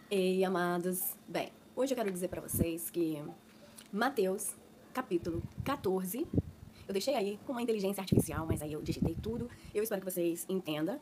Ei, amados. Bem, hoje eu quero dizer para vocês que Mateus, capítulo 14, eu deixei aí com uma inteligência artificial, mas aí eu digitei tudo. Eu espero que vocês entendam.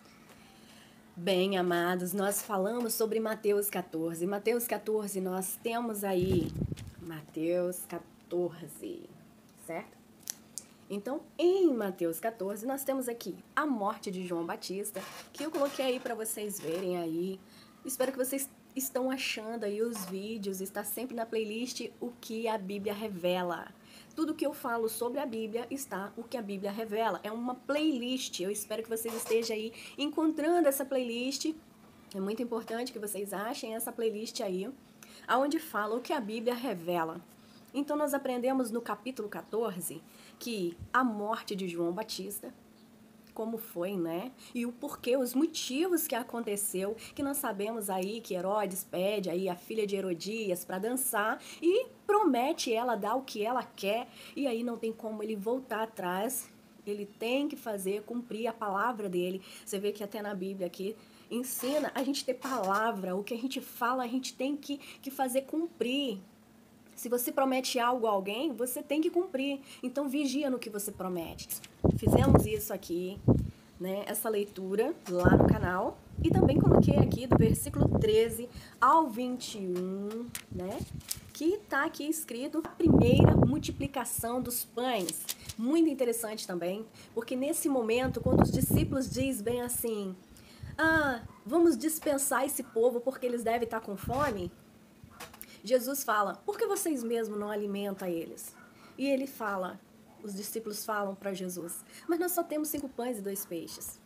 Bem, amados, nós falamos sobre Mateus 14. Mateus 14, nós temos aí Mateus 14, certo? Então, em Mateus 14, nós temos aqui a morte de João Batista, que eu coloquei aí para vocês verem aí. Espero que vocês estão achando aí os vídeos, está sempre na playlist o que a Bíblia revela. Tudo que eu falo sobre a Bíblia está o que a Bíblia revela. É uma playlist. Eu espero que vocês estejam aí encontrando essa playlist. É muito importante que vocês achem essa playlist aí, aonde fala o que a Bíblia revela. Então nós aprendemos no capítulo 14 que a morte de João Batista, como foi, né? E o porquê, os motivos que aconteceu, que nós sabemos aí que Herodes pede aí a filha de Herodias para dançar e promete ela dar o que ela quer, e aí não tem como ele voltar atrás. Ele tem que fazer, cumprir a palavra dele. Você vê que até na Bíblia aqui ensina a gente ter palavra, o que a gente fala a gente tem que fazer cumprir. Se você promete algo a alguém, você tem que cumprir. Então, vigia no que você promete. Fizemos isso aqui, né? Essa leitura lá no canal. E também coloquei aqui do versículo 13 ao 21, né? Que está aqui escrito a primeira multiplicação dos pães. Muito interessante também, porque nesse momento, quando os discípulos dizem bem assim, vamos dispensar esse povo porque eles devem estar com fome, Jesus fala, por que vocês mesmos não alimentam eles? E ele fala, os discípulos falam para Jesus, mas nós só temos 5 pães e 2 peixes.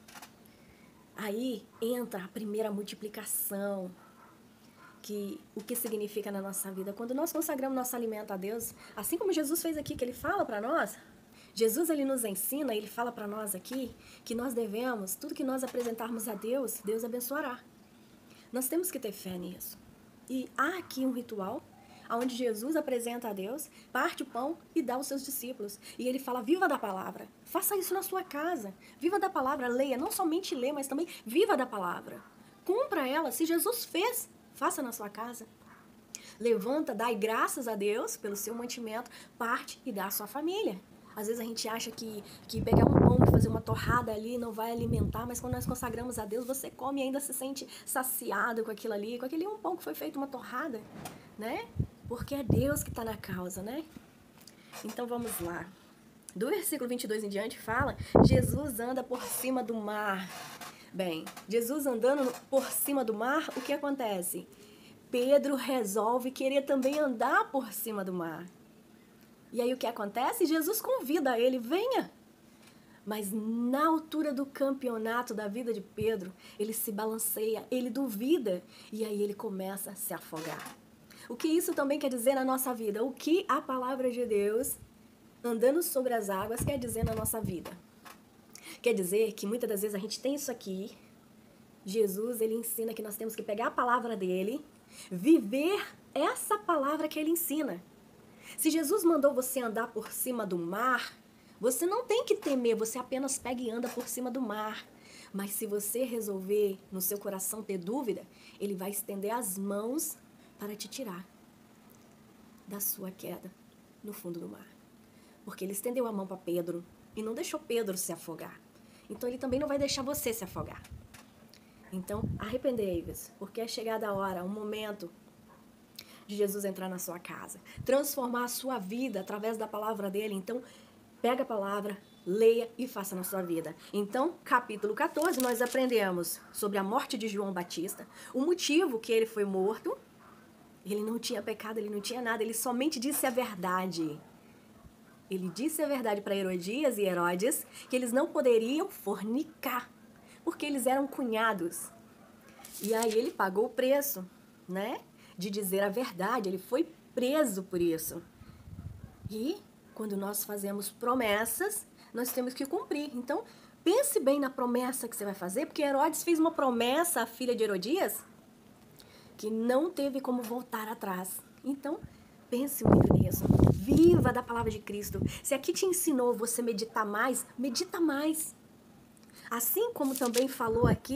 Aí entra a primeira multiplicação, o que significa na nossa vida. Quando nós consagramos nosso alimento a Deus, assim como Jesus fez aqui, que ele fala para nós, Jesus ele nos ensina, ele fala para nós aqui, que nós devemos, tudo que nós apresentarmos a Deus, Deus abençoará. Nós temos que ter fé nisso. E há aqui um ritual onde Jesus apresenta a Deus, parte o pão e dá aos seus discípulos. E ele fala, viva da palavra. Faça isso na sua casa. Viva da palavra, leia. Não somente lê, mas também viva da palavra. Cumpra ela. Se Jesus fez, faça na sua casa. Levanta, dai graças a Deus pelo seu mantimento, parte e dá à sua família. Às vezes a gente acha que pegar um pão e fazer uma torrada ali não vai alimentar, mas quando nós consagramos a Deus, você come e ainda se sente saciado com aquilo ali, com aquele um pão que foi feito uma torrada, né? Porque é Deus que está na causa, né? Então vamos lá. Do versículo 22 em diante fala, Jesus anda por cima do mar. Bem, Jesus andando por cima do mar, o que acontece? Pedro resolve querer também andar por cima do mar. E aí o que acontece? Jesus convida ele, venha. Mas na altura do campeonato da vida de Pedro, ele se balanceia, ele duvida e aí ele começa a se afogar. O que isso também quer dizer na nossa vida? O que a palavra de Deus, andando sobre as águas, quer dizer na nossa vida? Quer dizer que muitas das vezes a gente tem isso aqui, Jesus, ele ensina que nós temos que pegar a palavra dele, viver essa palavra que ele ensina. Se Jesus mandou você andar por cima do mar, você não tem que temer, você apenas pega e anda por cima do mar. Mas se você resolver no seu coração ter dúvida, ele vai estender as mãos para te tirar da sua queda no fundo do mar. Porque ele estendeu a mão para Pedro e não deixou Pedro se afogar. Então ele também não vai deixar você se afogar. Então arrependei-vos, porque é chegada a hora, um momento de Jesus entrar na sua casa, transformar a sua vida através da palavra dele. Então, pega a palavra, leia e faça na sua vida. Então, capítulo 14, nós aprendemos sobre a morte de João Batista, o motivo que ele foi morto. Ele não tinha pecado, ele não tinha nada, ele somente disse a verdade. Ele disse a verdade para Herodias e Herodes, que eles não poderiam fornicar, porque eles eram cunhados. E aí ele pagou o preço, né? De dizer a verdade, ele foi preso por isso. E quando nós fazemos promessas, nós temos que cumprir. Então, pense bem na promessa que você vai fazer, porque Herodes fez uma promessa à filha de Herodias que não teve como voltar atrás. Então, pense muito nisso. Viva da palavra de Cristo. Se aqui te ensinou você meditar mais, medita mais. Assim como também falou aqui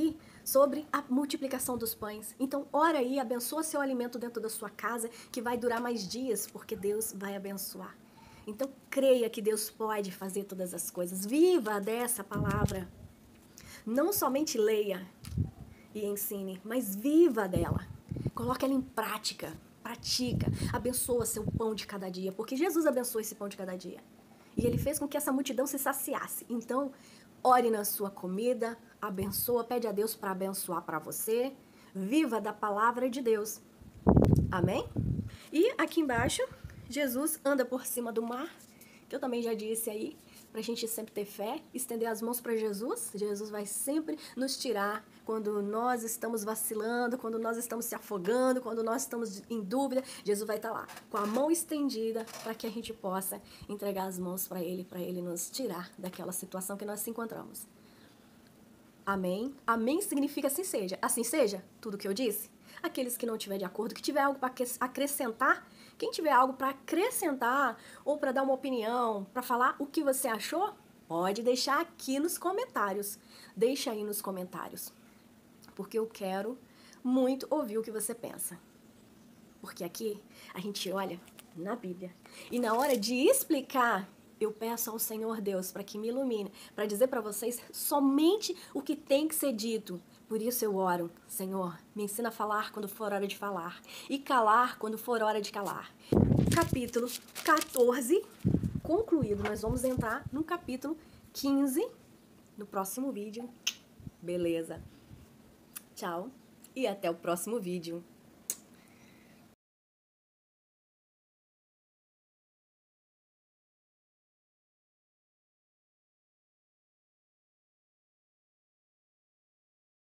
sobre a multiplicação dos pães. Então, ora aí, abençoa seu alimento dentro da sua casa, que vai durar mais dias, porque Deus vai abençoar. Então, creia que Deus pode fazer todas as coisas. Viva dessa palavra. Não somente leia e ensine, mas viva dela. Coloque ela em prática. Pratica. Abençoa seu pão de cada dia, porque Jesus abençoou esse pão de cada dia. E ele fez com que essa multidão se saciasse. Então, ore na sua comida, abençoa, pede a Deus para abençoar para você. Viva da palavra de Deus. Amém? E aqui embaixo, Jesus anda por cima do mar, que eu também já disse aí, para a gente sempre ter fé, estender as mãos para Jesus. Jesus vai sempre nos tirar quando nós estamos vacilando, quando nós estamos se afogando, quando nós estamos em dúvida. Jesus vai estar lá, com a mão estendida, para que a gente possa entregar as mãos para Ele nos tirar daquela situação que nós se encontramos. Amém? Amém significa assim seja. Assim seja, tudo que eu disse. Aqueles que não tiver de acordo, que tiver algo para acrescentar, quem tiver algo para acrescentar ou para dar uma opinião, para falar o que você achou, pode deixar aqui nos comentários. Deixa aí nos comentários. Porque eu quero muito ouvir o que você pensa. Porque aqui a gente olha na Bíblia. E na hora de explicar, eu peço ao Senhor Deus para que me ilumine, para dizer para vocês somente o que tem que ser dito. Por isso eu oro, Senhor, me ensina a falar quando for hora de falar e calar quando for hora de calar. Capítulo 14 concluído. Nós vamos entrar no capítulo 15 no próximo vídeo. Beleza? Tchau e até o próximo vídeo.